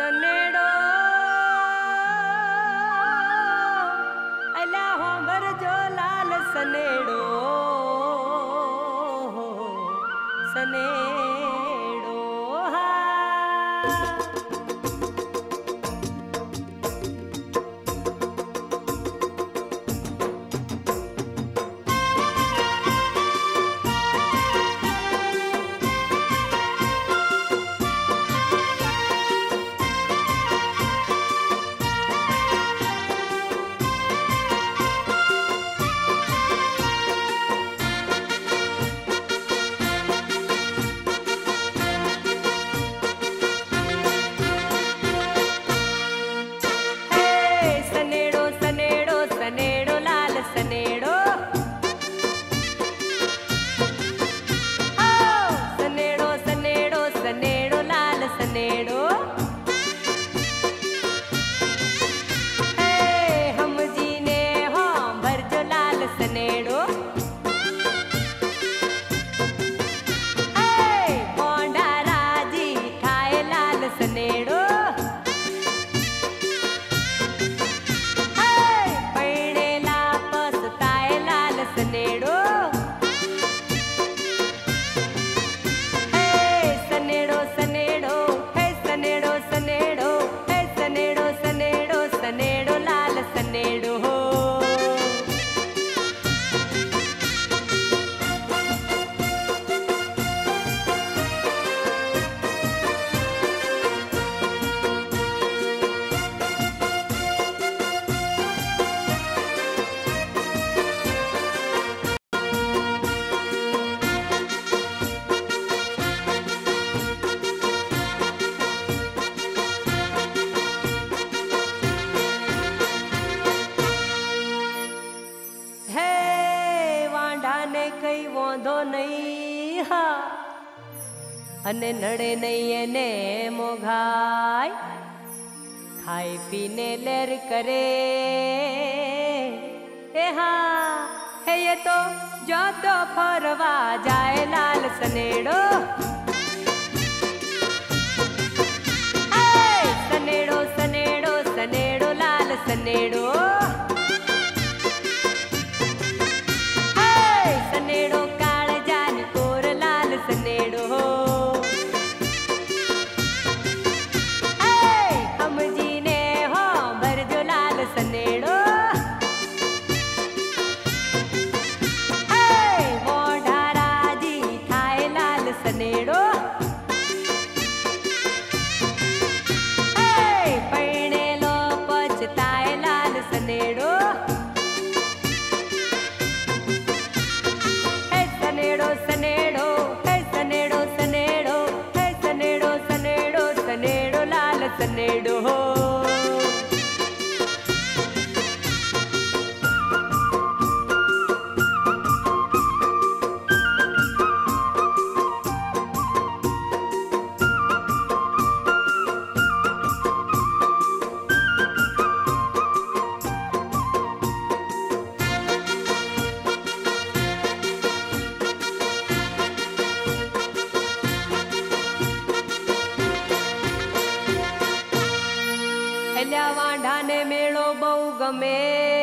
सनेड़ो अला होंबर जो लाल सनेड़ो सनेड़ो हा अने नड़े नहीं एने मोघाई खाई पीने लेर करे ए हाँ है ये तो जो तो फरवा जाए लाल सनेड़ो सनेड़ो सनेड़ो सनेड़ो लाल सनेड़ो सनेड़ो काल जान कोर लाल सनेड़ो सनेड़ो वांढाने मेळो बहु गमे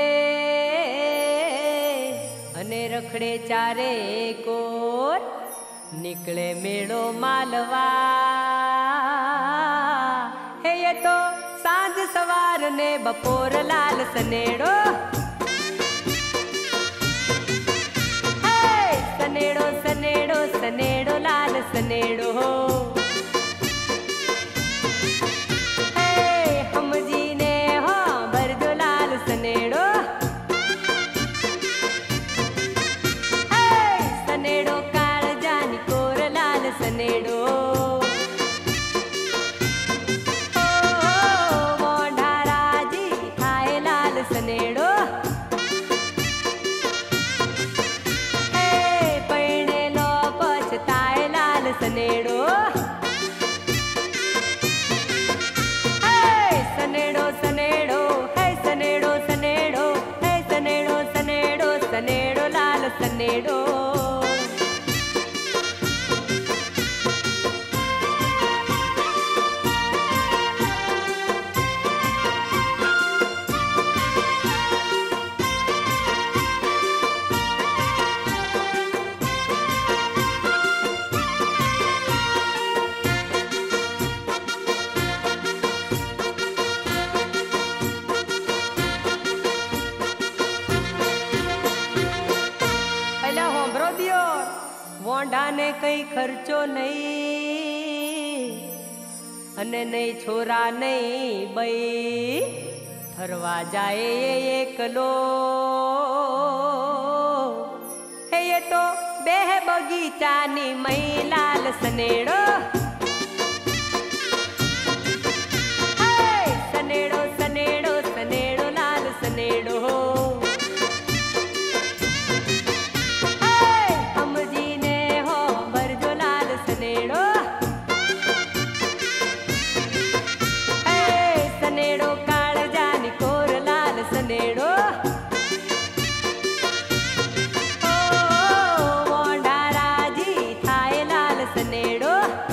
अने रखड़े चारे कोर निकले मेळो मालवा हे ये तो सांझ सवार ने बपोर लाल सनेड़ो सनेड़ो सनेड़ो सनेड़ो लाल सनेड़ो सनेड़ो काल जानी कोर लाल सनेड़ो मोढाराजी खाए लाल सनेड़ो पैणे लो पछताए लाल सनेड़ो सनेड़ो सनेड़ो है सनेड़ो सनेड़ो है सनेड़ो सनेड़ो सनेड़ो लाल सनेड़ो सांभरो दियो वोंढा ने कई खर्चो नहीं अने नहीं छोरा नहीं बई फरवा जाए ये एकलो हे ये तो बेह बगीचा नी मई लाल सनेड़ो सनेड़ो सनेड़ो सनेड़ो लाल सनेड़ो हम जी ने हो भरजो लाल सनेड़ो सनेड़ो काल जानी कोर लाल सनेड़ो वोंढा राजी थाए लाल सनेड़ो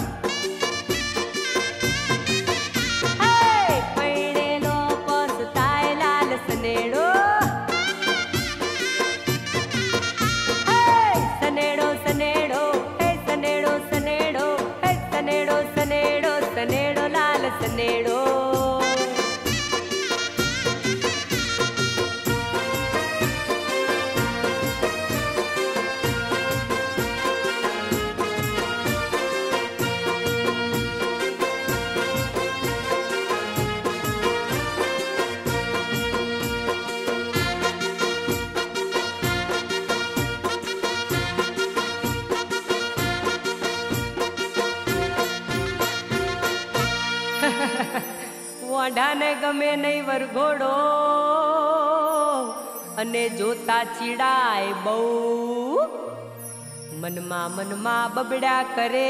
पैणेलो पसताए लाल सनेड़ो सनेड़ो सनेड़ो सनेड़ो सनेड़ो सनेड़ो सनेड़ो सनेड़ो लाल सनेड़ो वोंढाने गमे नहीं वरघोड़ो अने जोता चीड़ाय बहु मनमा बबड़ा करे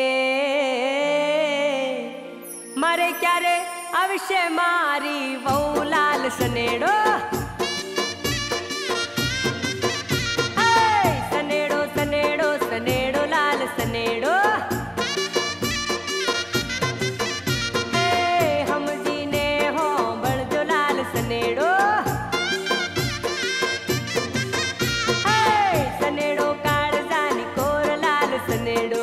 मारे क्यारे अवश्य मारी वहू लाल सनेड़ो सनेड़ो सनेड़ो सनेड़ो लाल सनेड़ो सनेड़ो सनेड़ो काल जानी कोर लाल सनेड़ो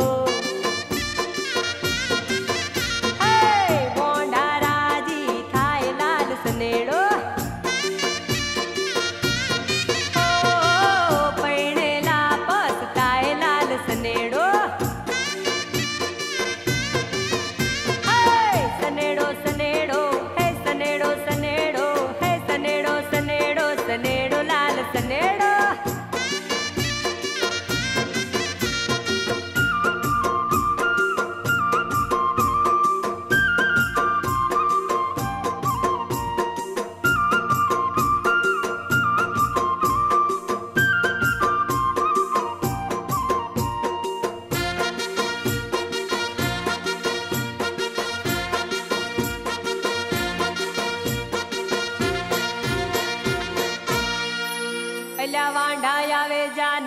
वोंढा राजी थाए लाल सनेड़ो पैणेला पसताए लाल सनेड़ो सनेड़ो सनेड़ो सनेड़ो सनेड़ो सनेड़ो सनेड़ो सनेड़ो लाल सनेड़ो वांढा आवे जान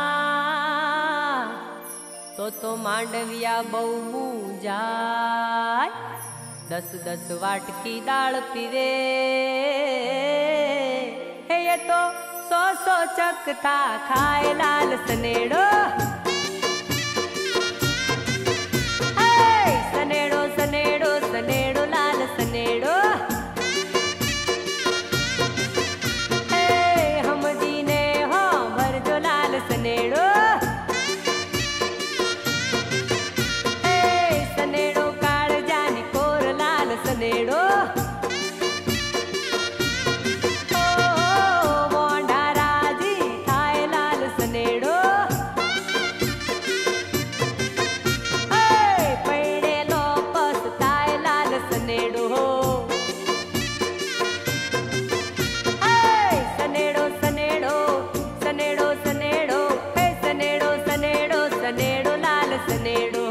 तो मांडविया बहु जाय 10-10 वाटकी दाल पीवे हे ये तो 100 चकता खाए लाल सनेड़ो सनेड़ो सनेड़ो सनेड़ो लाल सनेड़ो सनेड़ो सनेड़ो काल जानी कोर लाल सनेड़ो वोंढा राजी थाए लाल सनेड़ो पैणेलो पसताए लाल सनेड़ो सनेड़ो सनेड़ो सनेड़ो सनेड़ो सनेड़ो सनेड़ो सनेड़ो लाल सनेड़ो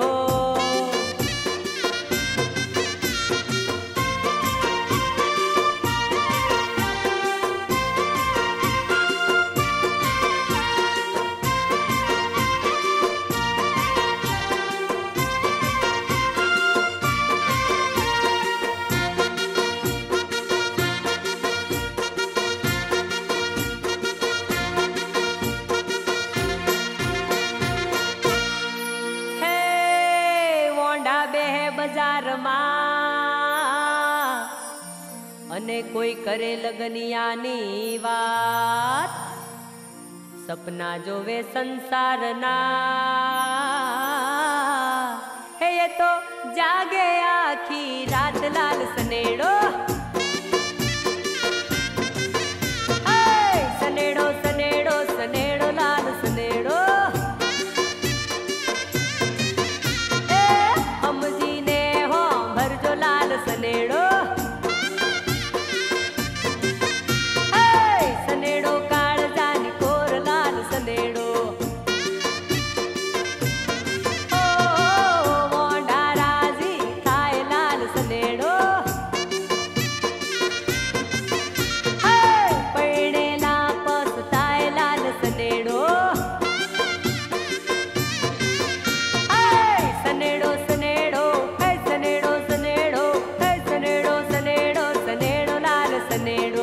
अने कोई करे लगनियानी वात સપના જોવે સંસારના હે એ તો જાગે આખી રાત લાલ સનેડો સનેડો સનેડો સનેડો લાલ સનેડો સમજીને હો ભરજો લાલ સનેડો સનેડો કાળજાની કોર લાલ સનેડો મોઢા રાજી થાય લાલ સનેડો પૈણેલા પસ્તાય લાલ સનેડો સનેડો સનેડો સનેડો સનેડો સનેડો સનેડો સનેડો લાલ સનેડો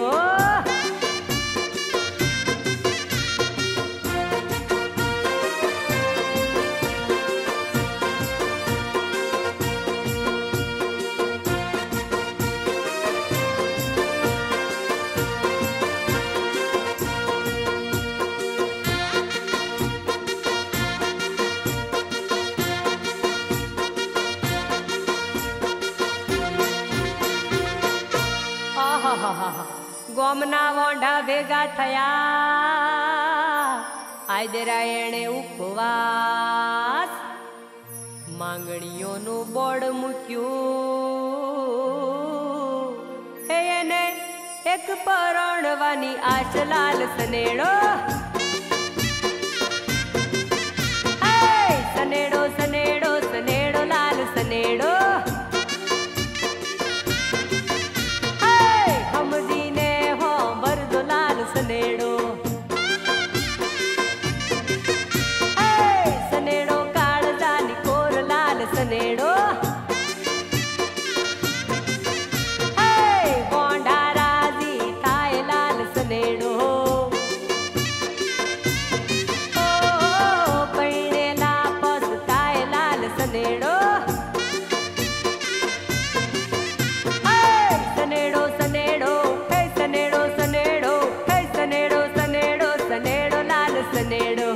ગોમના વોંઢા ભેગા થયા આદરા એણે ઉપવાસ માંગણીઓનું બોર્ડ મૂક્યું હે એને એક પરણવાની આશ લાલ સનેડો સનેડો સનેડો સનેડો લાલ સનેડો સનેડો સનેડો કાળજાની કોર લાલ સનેડો બોંઢા રાજી થાય લાલ સનેડો પૈણેલા પસ્તાય લાલ સનેડો સનેડો સનેડો સનેડો સનેડો સનેડો સનેડો સનેડો લાલ સનેડો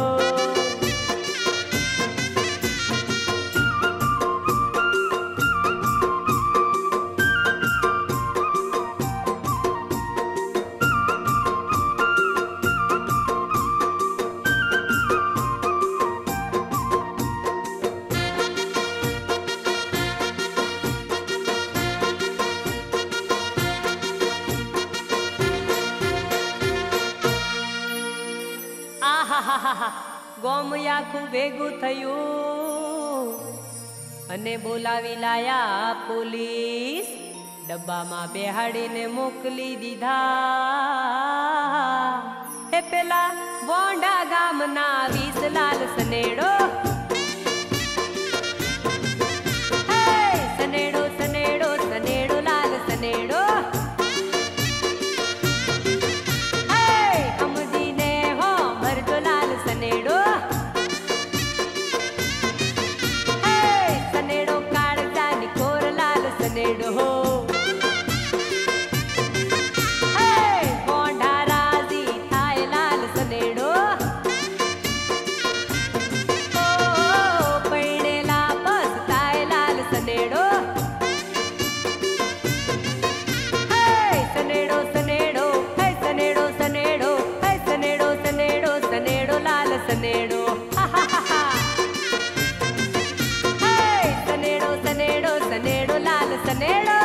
ગોમ આખું ભેગું થયું અને બોલાવી લાયા પોલીસ ડબ્બામાં બેહાડીને મોકલી દીધા હે પેલા વોંઢા ગામના 20 લાલ સનેડો સનેડો સનેડો સનેડો લાલ સનેડો સનેડો સનેડો કાળજાની કોર લાલ સનેડો બોંઢા રાજી થાય લાલ સનેડો પૈણેલા પસ્તાય લાલ સનેડો સનેડો સનેડો સનેડો સનેડો સનેડો સનેડો સનેડો લાલ સનેડો સનેડો સનેડો સનેડો લાલ સનેડો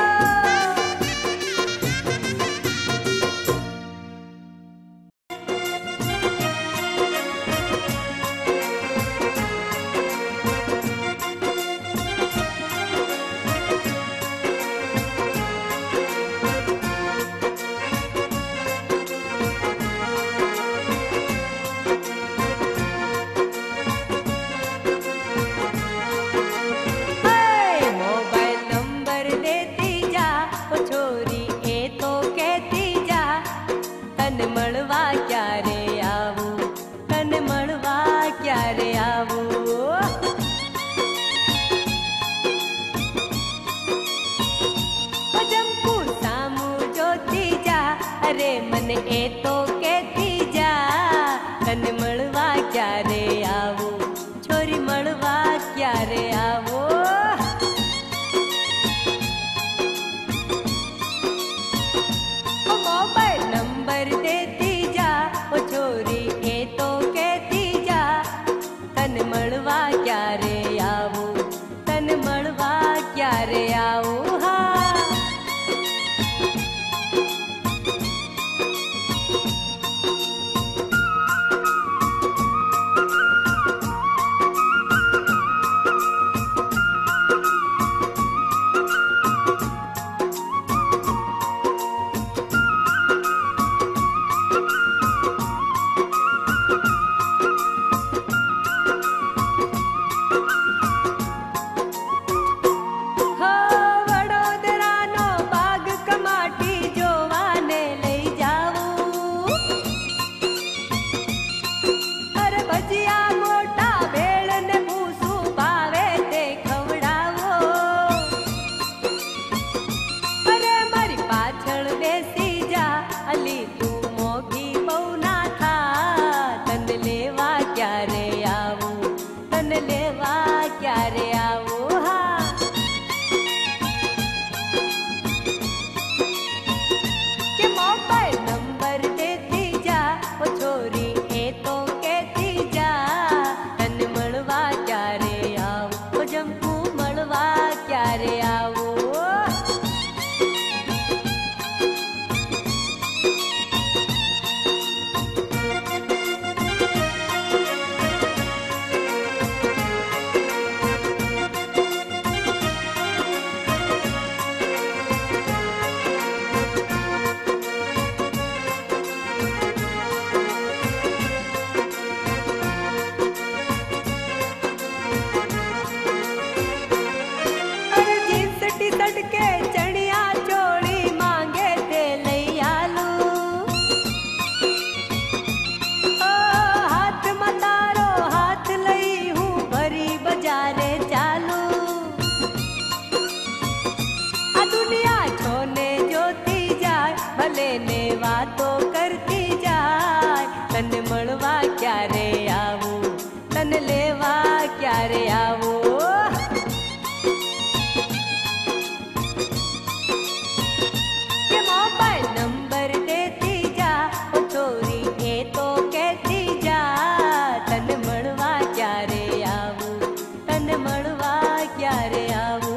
અરે મને એ તો કેતી જા તને ક્યારે આવો, છોરી મળવા ક્યારે આવો. મોબાઈલ નંબર દેતી જા, ઓ છોરી એ તો કેતી જા, તને મળવા ક્યારે આવો, તને મળવા ક્યારે આવો. હા ને વાતો કરતી જાય, તને મળવા ક્યારે આવું, તને લેવા ક્યારે આવું. કે મોબાઈલ નંબર દેતી જા, ઓ છોરી એ તો કહેતી જા, તને મળવા ક્યારે આવું, તને મળવા ક્યારે આવું.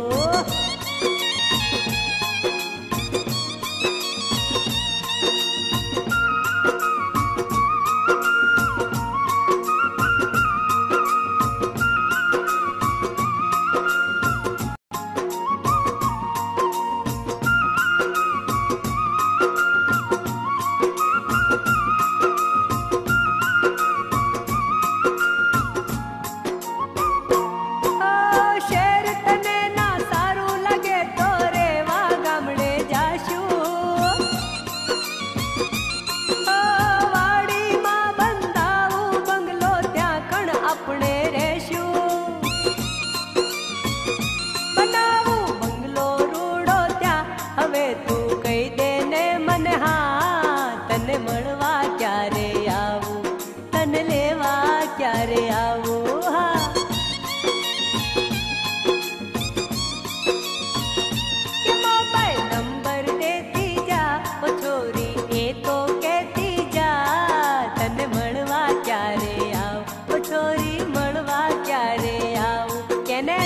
મળવા ક્યારે આવું, તને લેવા ક્યારે આવું. હા કે મોબાઈલ નંબર દેતી જા, ઓ છોરી એ તો કહેતી જા, તને મળવા ક્યારે આવું, ઓ છોરી મળવા ક્યારે આવું. કેને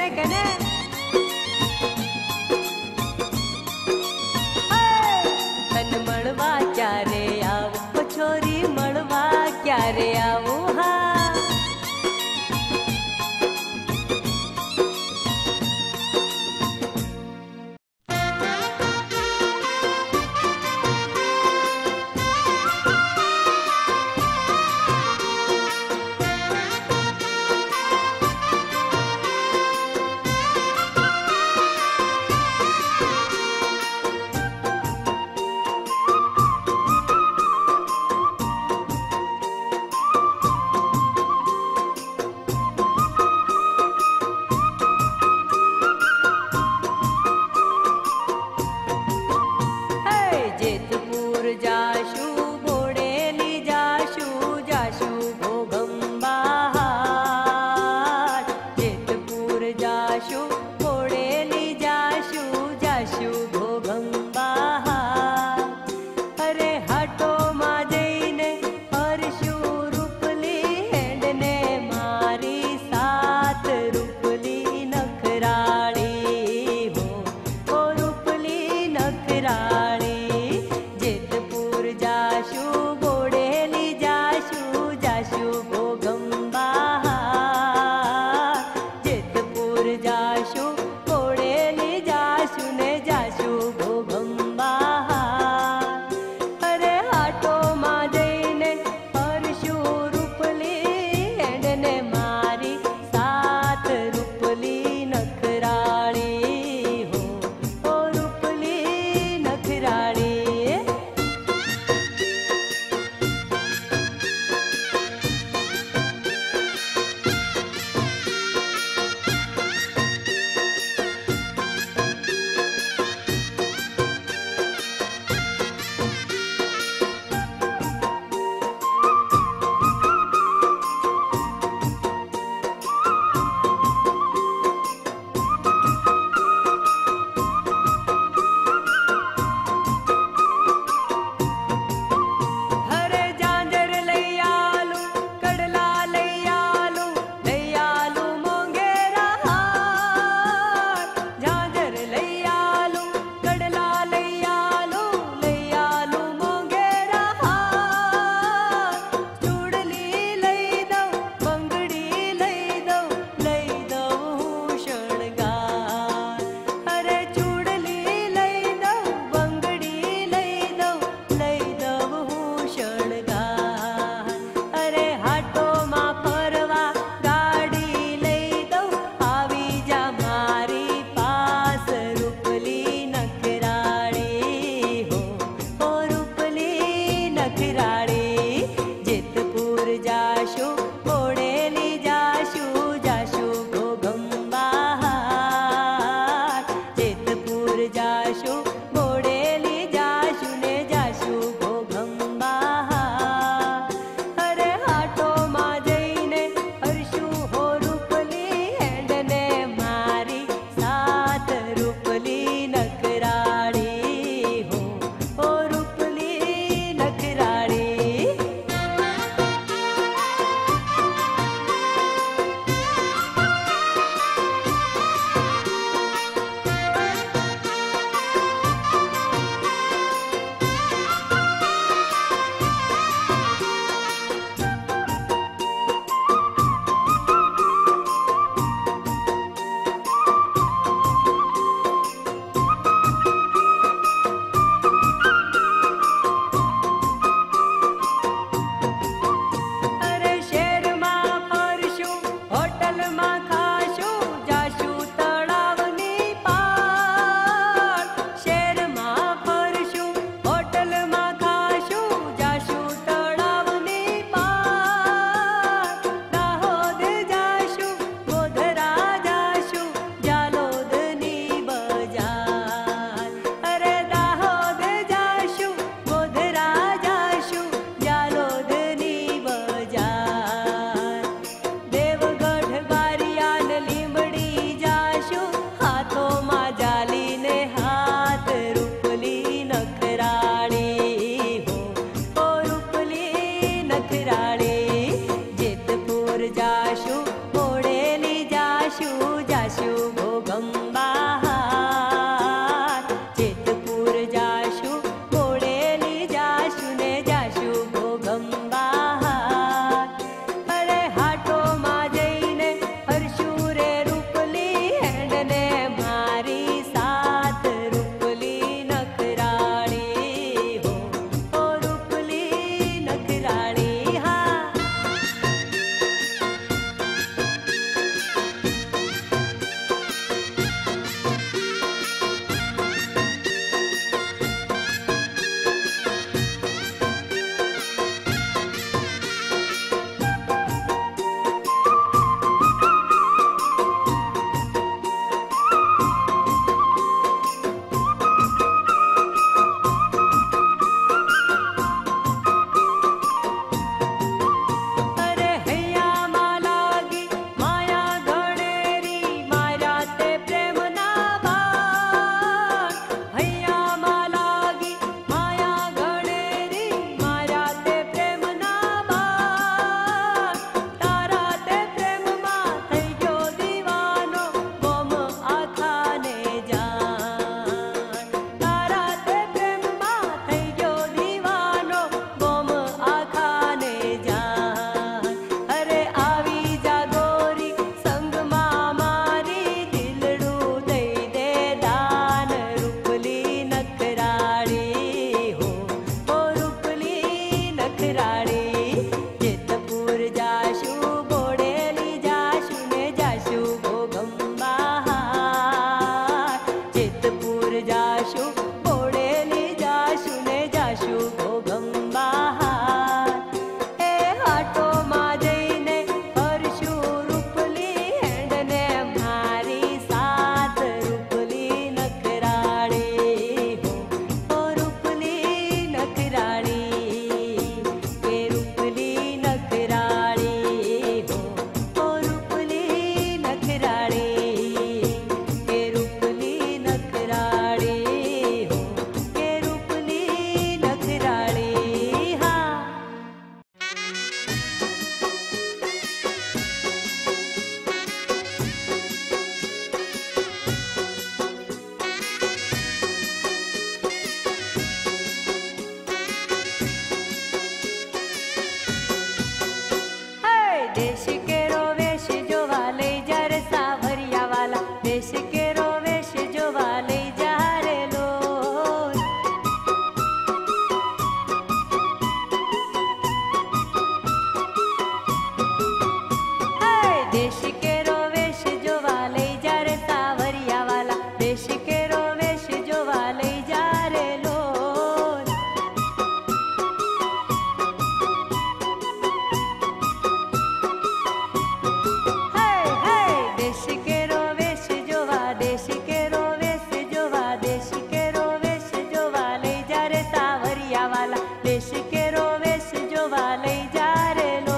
कने कने तन मळवा क्यारे आव ओ छोरी मळवा क्यारे आवो हाँ देश केरो वेश जोवा लई जा रे सावरिया वाला, देश केरो वेश जोवा लई जा रे लोल। देश केरो वेश जोवा लई जा रे सावरिया वाला, देश केरो वेश जोवा लई जा रे लोल। देश केरो वेश जोवा, देश केरो वेश जोवा, देश केरो वेश जोवा लई जा रे सावरिया वाला, देश केरो वेश जोवा लई जा रे लोल।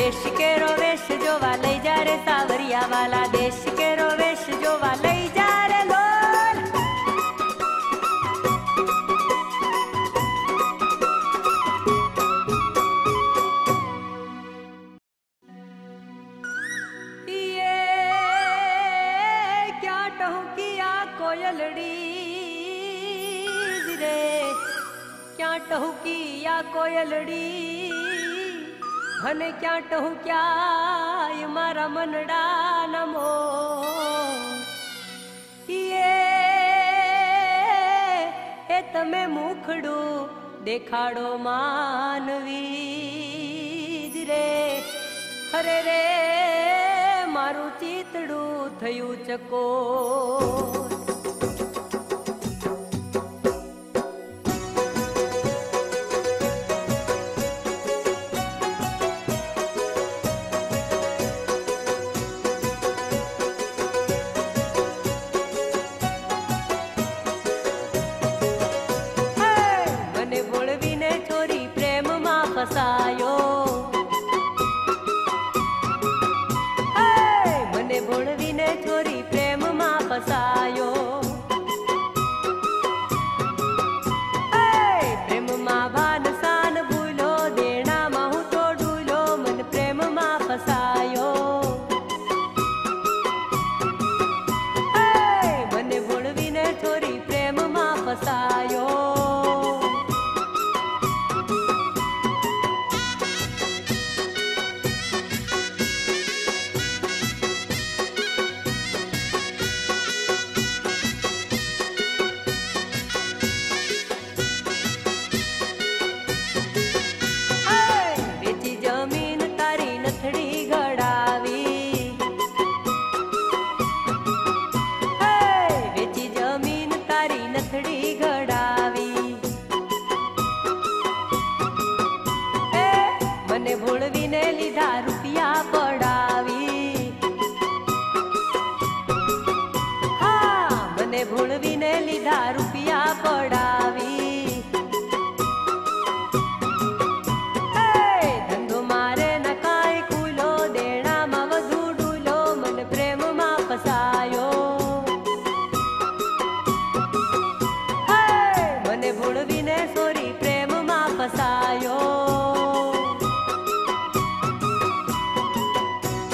देश केरो वेश जोवा लई जा रे सावरिया वाला देश केरो वेश जोवा लई जा रे लोल। ये क्या टहुकिया कोयलड़ी रे, क्या टहुकिया कोयलड़ी અને ક્યાં ટહું ક્યાં મારા મનડા નમો એ તમે મુખડું દેખાડો માનવી રે, અરે રે મારું ચિતડું થયું ચકો। ફસાયો મને ભોળવીને છોરી પ્રેમમાં ફસાયો, પ્રેમમાં ભાન સાન ભૂલો દેણામાં હું તો ડૂલો મને પ્રેમમાં ફસાયો, મને ભોળવીને છોરી પ્રેમમાં ફસાયો। મને ભોળવીને લીધા રૂપિયા પડાવી, હા મને ભોળવીને લીધા રૂપિયા પડાવી, ધંધો મારે ન કાંઈ ખુલો દેણામાં વધુ ડૂલો મને પ્રેમમાં ફસાયો, મને ભોળવીને સોરી પ્રેમમાં ફસાયો।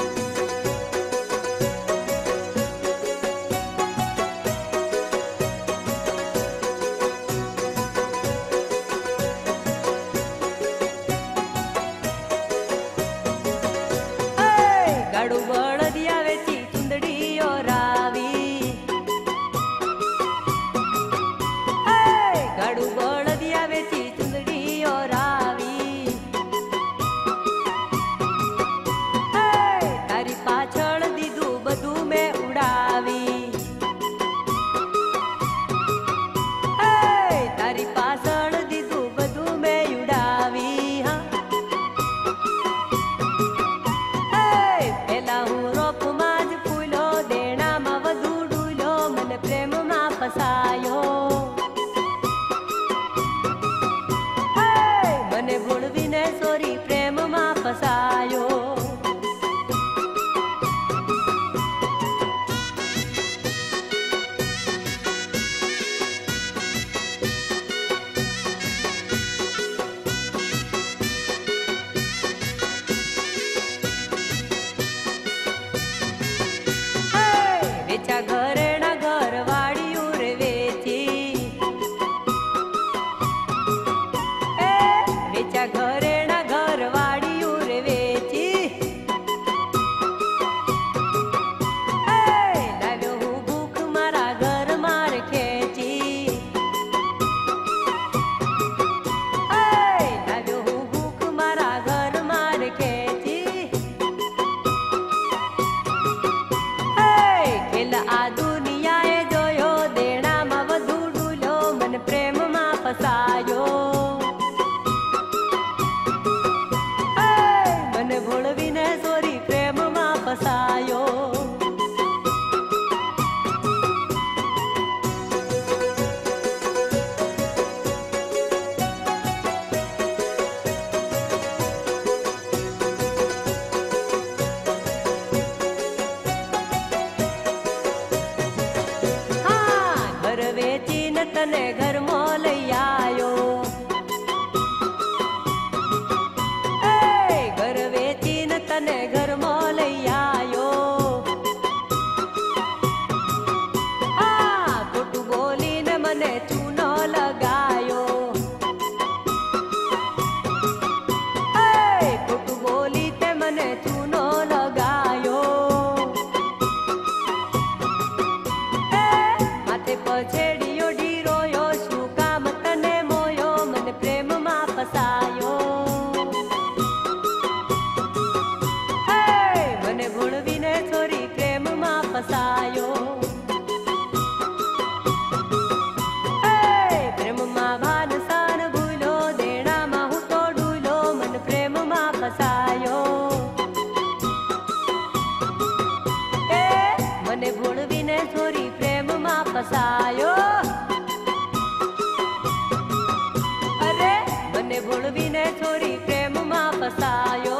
તને ઘરમાં લઈ આયો ઘર વેચીને તને ઘરમાં લઈ આયો ખોટું બોલીને મને ચૂનો લગાયો ખોટું બોલી તે મને ચૂનો લગાયો માથે પછેડીયો ઢીરોયો શું કામ તને મોયો મને પ્રેમમાં ફસાયો મને ભૂલવીને છોરી પ્રેમમાં ફસાયો પ્રેમમાં ભાન સાન ભૂલો દેણામાં હું તો ડૂલો મને પ્રેમમાં ફસાયો મને ભૂલવીને છોરી પ્રેમમાં ફસાયો અરે મને ભૂલવીને છોરી પ્રેમમાં ફસાયો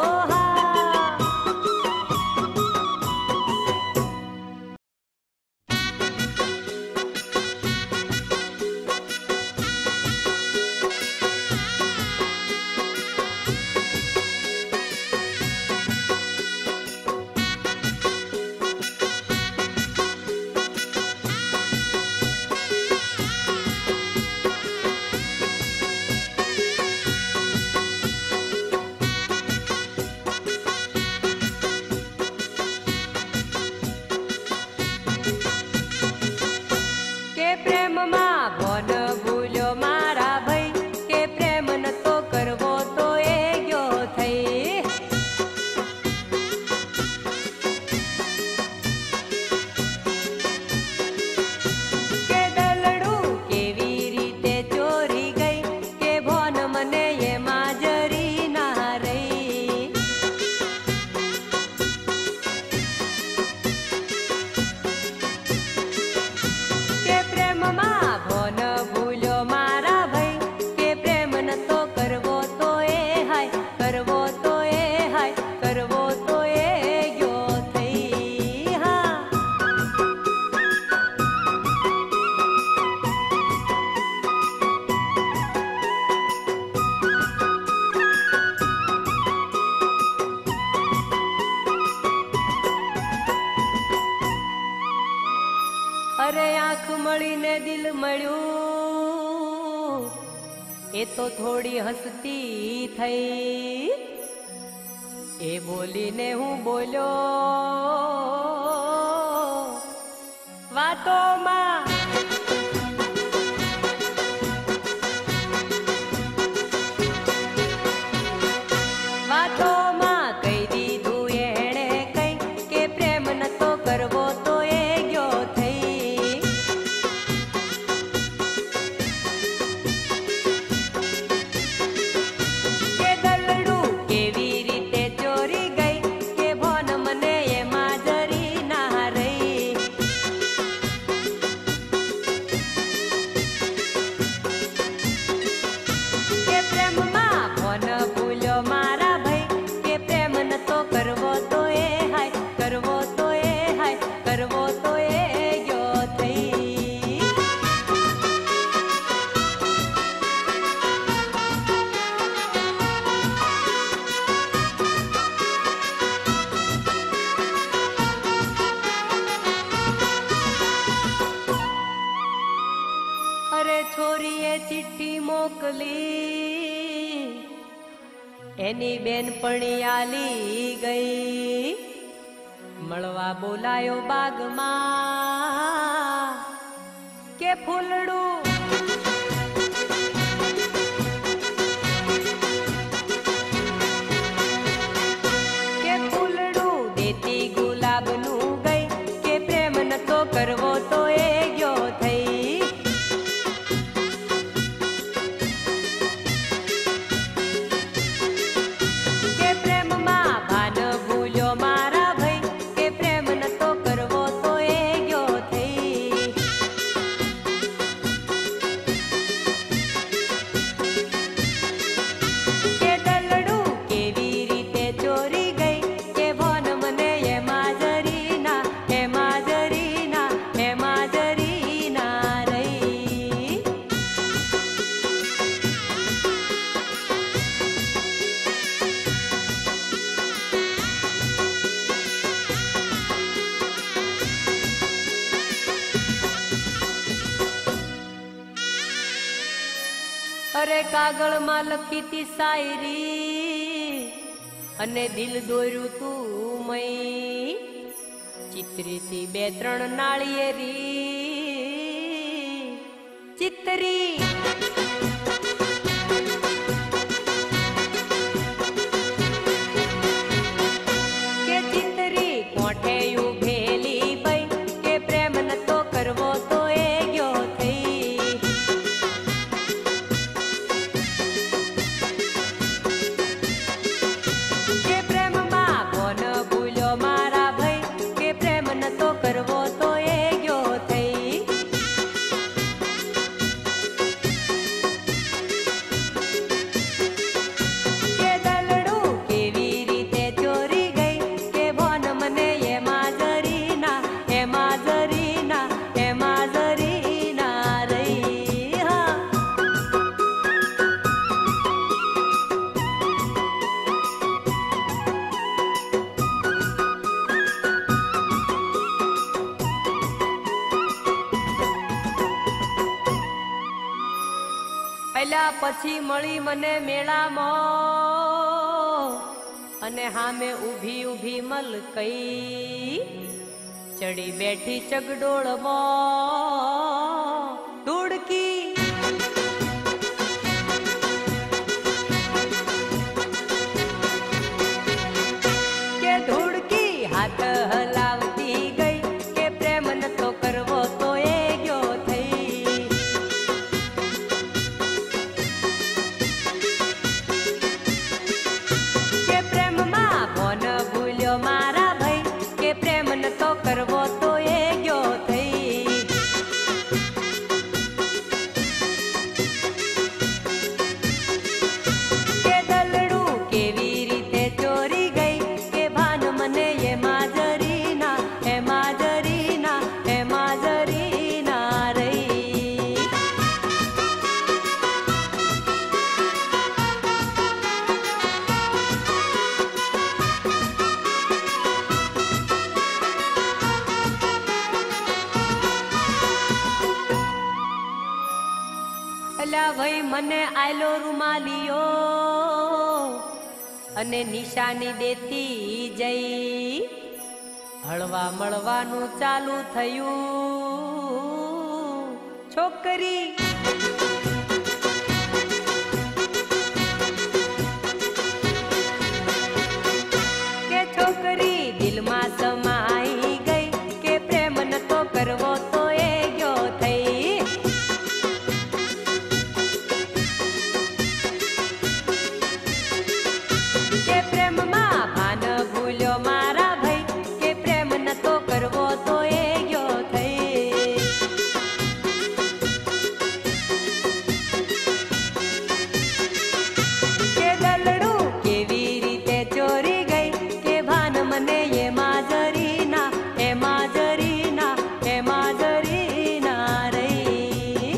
અરે આંખ મળીને દિલ મળ્યું એ તો થોડી હસતી થઈ એ બોલીને હું બોલ્યો વાતોમાં વાતોમાં કહી દીધું એણે કઈ કે પ્રેમ નતો કરવો તો એ ગયો થઈ કે દલડું કેવી રીતે ચોરી ગઈ કે ભોન મને એમાં જરી ના રહી કે પ્રેમમાં ભોન ભૂલ્યો મારા ભાઈ કે પ્રેમ નતો કરવો તો એ હાય કરવો તો એ હાય કરવો તો એ ગયો થઈ અરે છોરીએ ચિઠ્ઠી મોકલી એની બેનપણી આલી ગઈ મળવા બોલાયો બાગમાં કે ફૂલડું કે ફૂલડું દેતી ગુલાબનું ગઈ કે પ્રેમ નતો કરવો તો એ ગયો થઈ કે પ્રેમમાં ભાન ભૂલ્યો મારા ભાઈ કે પ્રેમ નતો કરવો તો એ ગયો થઈ અરે કાગળમાં લખી તી શાયરી અને દિલ દોર્યું તું મય ચિત્રીથી 2-3 નાળિયેરી ચિત્રી કે ચિત્રી કોઠે ઉભેલી બઈ કે પ્રેમ નતો કરવો તો એ ગયો થઈ કે પ્રેમમાં કોણ ભૂલ્યો મારા ભાઈ કે પ્રેમ નતો કરવો તો એ ગયો થઈ કે દલડું કેવી રીતે ચોરી ગઈ કે ભોન મને એમાં જરીના રહી હા પહેલા પછી મળી મને મેળામાં અને હામે ઊભી ઊભી મલકઈ ચડી બેઠી ચગડોળમાં ધૂળકી કે ધૂળકી હાથ હલાવતી ગઈ કે પ્રેમ નતો કરવો તો એ ગયો થઈ કે પ્રેમમાં કોણ ભૂલ્યો મારા ભાઈ કે પ્રેમ નતો કરવો તો એ ગયો થઈ કે દલડું કેવી રીતે ચોરી ગઈ કે ભાન મને એમાં જરીના રહી અલ્યા ભાઈ મને આયલો રૂમાલિયો અને નિશાની દેતી જઈ હળવા મળવાનું ચાલુ થયું છોકરી કે છોકરી દિલમાં સમાઈ ગઈ કે પ્રેમ નતો કરવો તો એ ગયો થઈ કે પ્રેમમાં ભાન ભૂલ્યો મારા ભાઈ કે પ્રેમ નતો કરવો તો એ ગયો થઈ કે દલડું કેવી રીતે ચોરી ગઈ કે ભાન મને એમાં જરીના રહી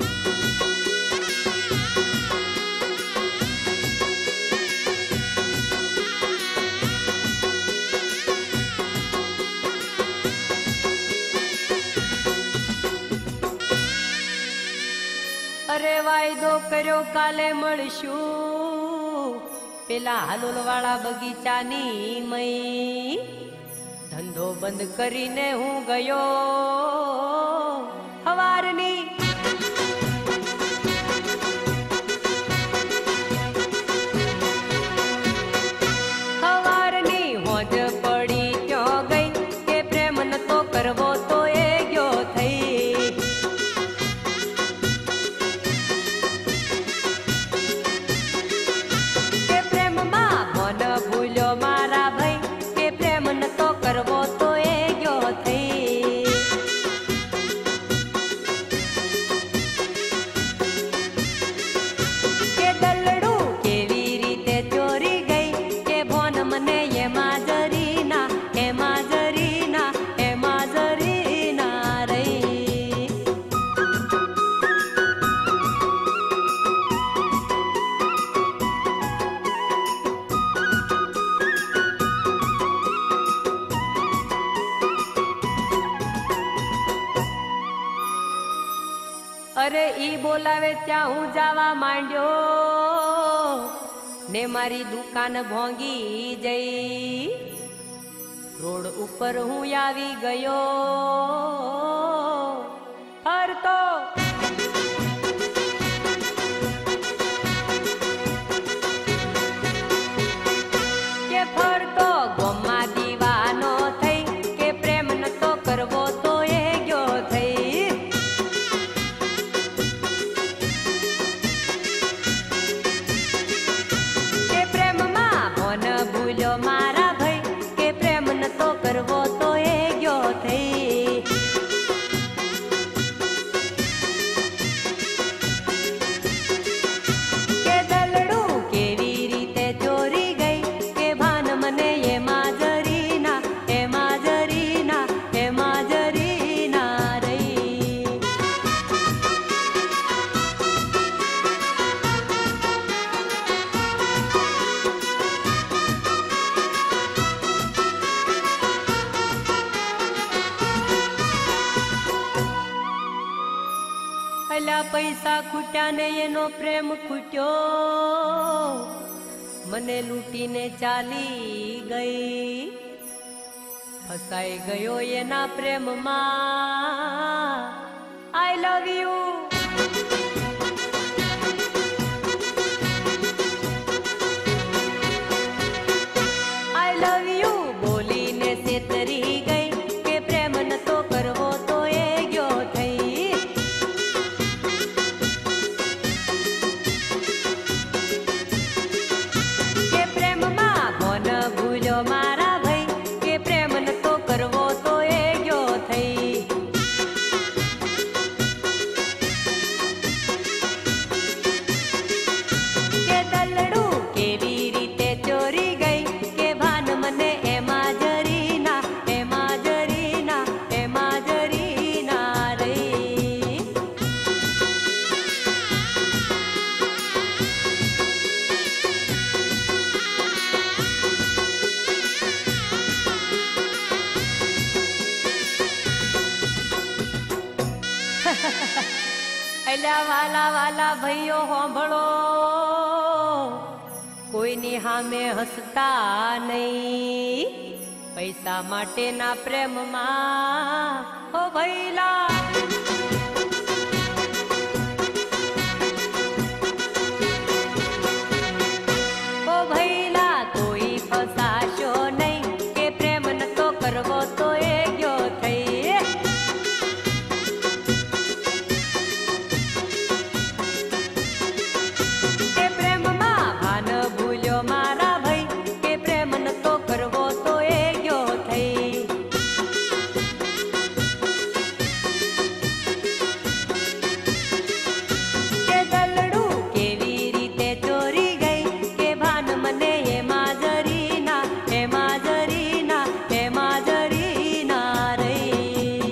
અરે વાયદો કર્યો કાલે મળશું પેલા હાલોલ વાળા બગીચાની મય ધંધો બંધ કરીને હું ગયો હવારની હોજ પડી ક્યાં ગઈ કે પ્રેમ નતો કરવો તો એ ગયો થઈ કે પ્રેમમાં કોણ ભૂલ્યો મારા ભાઈ કે પ્રેમ નતો કરવો તો એ ગયો થઈ કે દલડું કેવી રીતે ચોરી ગઈ કે ભોન મને એમાં જરીના રહી અરે ઈ બોલાવે ત્યાં હું જવા માંડ્યો ને મારી દુકાન ભોંગી જઈ રોડ ઉપર હું આવી ગયો ફરતો કે ફરતો ગોમાં દીવાનો થઈ કે પ્રેમ નતો કરવો તો એ ગયો થઈ કે પ્રેમમાં ભોન ભૂલ્યો મારા ભાઈ કે પ્રેમ નતો કરવો તો એ ગયો થઈ કે દલડું કેવી રીતે ચોરી ગઈ કે ભાન મને એમાં જરીના રહી અલ્યા પૈસા ખૂટ્યા ને એનો પ્રેમ ખૂટ્યો મને લૂંટીને ચાલી ગઈ ફસાઈ ગયો એના પ્રેમમાં આઈ love you I love you બોલીને છેતરી ગઈ કે પ્રેમ નતો કરવો તો એ ગયો થઈ કે પ્રેમમાં ભોન ભૂલ્યો મારા ભાઈ કે પ્રેમ નતો કરવો તો એ ગયો થઈ કે દલડું કેવી રીતે ચોરી ગઈ કે ભાન મને એમાં જરીના રહી અલ્યા વાલા વાલા ભાઈઓ હોંભળો કોઈની સામે હસતા નહીં પૈસા માટેના પ્રેમમાં ઓ ભઈલા ઓ ભઈલા કોઈ ફસાશો નહીં કે પ્રેમ નતો કરવો તો એ ગયો થઈ કે પ્રેમમાં ભાન ભૂલ્યો મારા ભાઈ કે પ્રેમ નતો કરવો તો એ ગયો થઈ કે દલડું કેવી રીતે ચોરી ગઈ કે ભાન મને એમાં જરીના રહી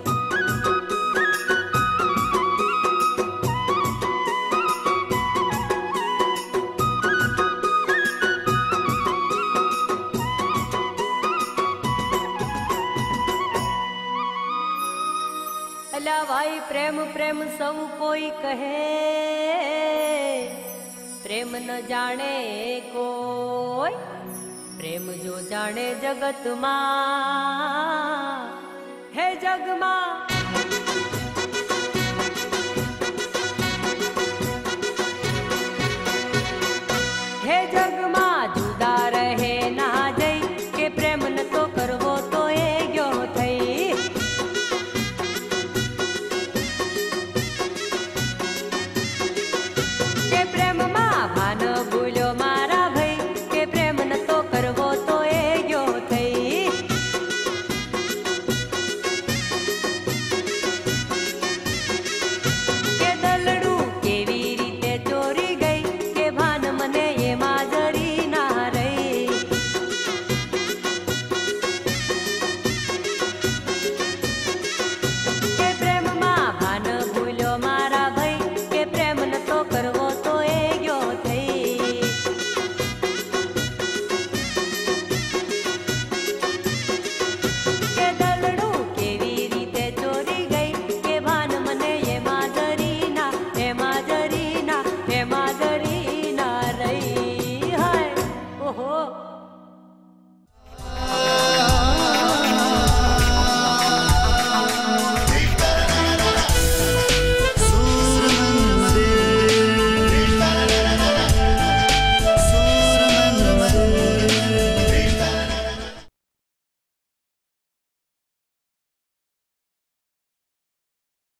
અલ્યા ભાઈ પ્રેમ પ્રેમ સૌ કોઈ કહે પ્રેમ ન જાણે કોઈ પ્રેમ જો જાણે જગતમાં હે જગમાં